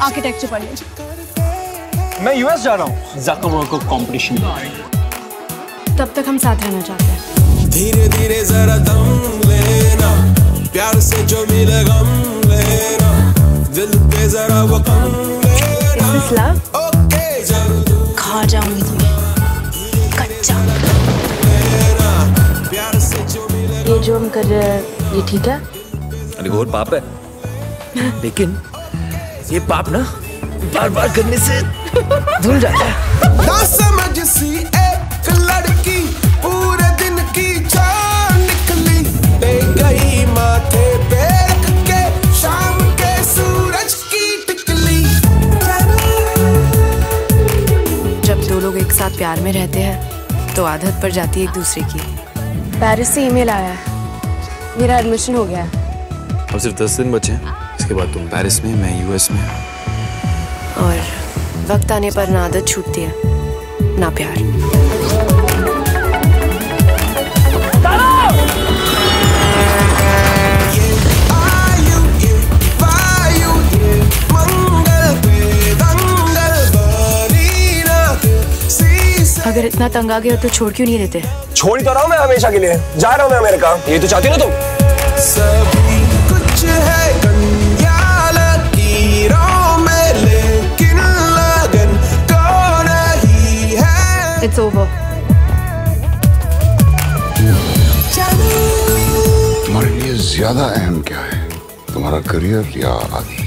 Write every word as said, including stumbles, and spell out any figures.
Architecture पढ़ ले। मैं यूएस जा रहा हूँ ज़करबर्ग को कंपटीशन। तब तक हम साथ रहना चाहते हैं। धीरे धीरे जरा दम लेना, प्यार से जो मिले गम लेना, दिल पे जरा वो कम लेना। Is this love? खा जाऊंगी तुम्हें कच्चा। ये जो हम कर रहे हैं ये ठीक है? अरे घोर पाप है, लेकिन ये पाप ना बार बार करने से धुल जाता है। ना समझ सी एक लड़की पूरे दिन की जान निकली, ले गई माथे पे के शाम के सूरज की टिकली। जब दो लोग एक साथ प्यार में रहते हैं तो आदत पड़ जाती है एक दूसरे की। पेरिस से ईमेल आया है, मेरा एडमिशन हो गया है। अब सिर्फ दस दिन बचे हैं, इसके बाद तुम पेरिस में, मैं यूएस में। और वक्त आने पर ना आदत छूटती है ना प्यार। अगर इतना तंग आ गया तो छोड़ क्यों नहीं देते? छोड़ तो रहा हूँ मैं हमेशा के लिए, जा रहा हूँ मैं अमेरिका। ये तो चाहती हो ना तुम? सभी कुछ है कंयाल कीरों में, लेकिन लगन तो नहीं है। It's over. तुम्हारे लिए ज्यादा अहम क्या है, तुम्हारा करियर या आदि?